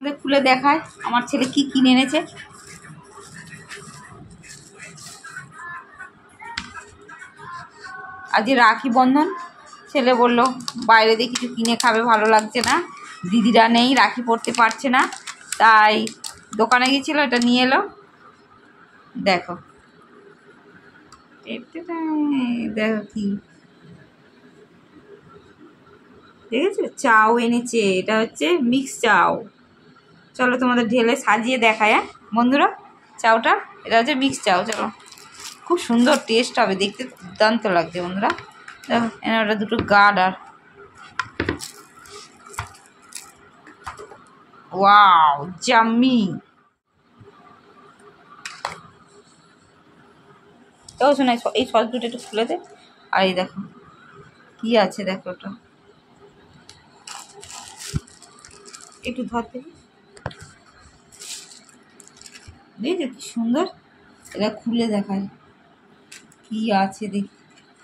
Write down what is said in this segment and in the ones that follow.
খুলে দেখায় আমার ছেলে কি কিনে এনেছে। আজ রাখি বন্ধন, ছেলে বলল বাইরে দিয়ে কিছু কিনে খাবে, ভালো লাগছে না, দিদিরা নেই, রাখি পরতে পারছে না, তাই দোকানে গিয়েছিল, এটা নিয়ে এলো। দেখো দেখো কি দেখেছো, চাও এনেছে, এটা হচ্ছে মিক্স চাও। চলো তোমাদের ঢেলে সাজিয়ে দেখায়। হ্যাঁ বন্ধুরা, চাউটা এটা হচ্ছে মিক্স চাও। চলো, খুব সুন্দর টেস্ট হবে, দেখতে দুর্দান্ত লাগছে বন্ধুরা। দেখো এনে ওটা দুটো গার্ড, আর ওয়াও জাম্মি। তো শোনা এই সস দুটো একটু খুলে দে। আর এই দেখো কি আছে, দেখো ওটা একটু ধরতে, দেখছো কি সুন্দর, এটা খুলে দেখায় কি আছে দেখি।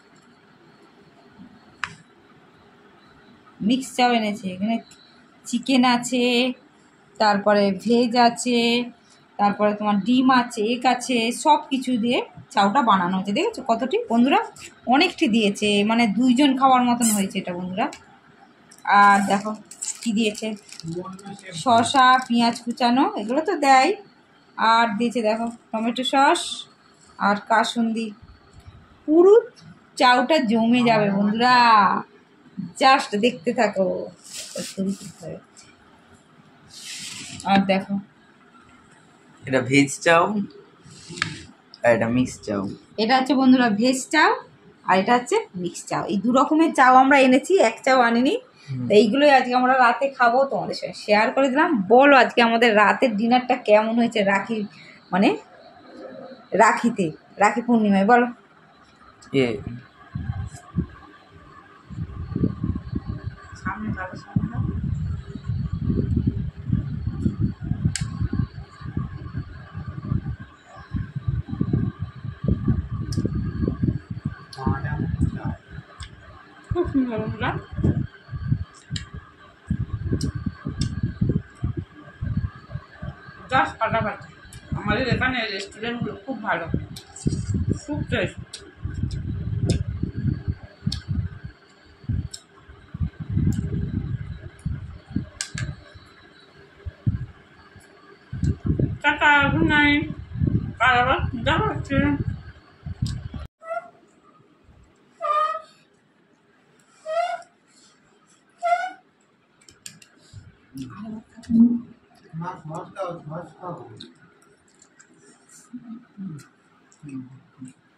মিক্স চাও এনেছে, এখানে চিকেন আছে, তারপরে ভেজ আছে, তারপরে তোমার ডিম আছে, এগ আছে, সব কিছু দিয়ে চাউটা বানানো হয়েছে। দেখেছো কতটি বন্ধুরা, অনেকটি দিয়েছে, মানে 2 জন খাওয়ার মতন হয়েছে এটা বন্ধুরা। আর দেখো কি দিয়েছে, শসা, পেঁয়াজ কুচানো, এগুলো তো দেয়, আর দিয়েছে দেখো টমেটো সস আর কাসুন্দি। পুরো চাউটা জমে যাবে বন্ধুরা, জাস্ট দেখতে থাকো। আর দেখো এটা ভেজ চাও আর এটা মিক্স চাও। এটা হচ্ছে বন্ধুরা ভেজ চাও, আর এটা হচ্ছে মিক্স চাও। এই 2 রকমের চাও আমরা এনেছি, এক চাও আনিনি। তো এইগুলোই আজকে আমরা রাতে খাবো, তোমাদের সঙ্গে শেয়ার করে দিলাম। বলো আজকে আমাদের রাতের ডিনারটা কেমন হয়েছে, রাখি মানে রাখিতে, রাখি পূর্ণিমায়, বলো। সামনে ভালো সামনে খুব সুন্দর বন্ধুরা। জাস্ট ফাটাফাটি, আমাদের এখানে রেস্টুরেন্টগুলো খুব ভালো, খুব টেস্ট। টাটা, গুড নাইট, আর আবার দেখা হচ্ছে। নমস্কার।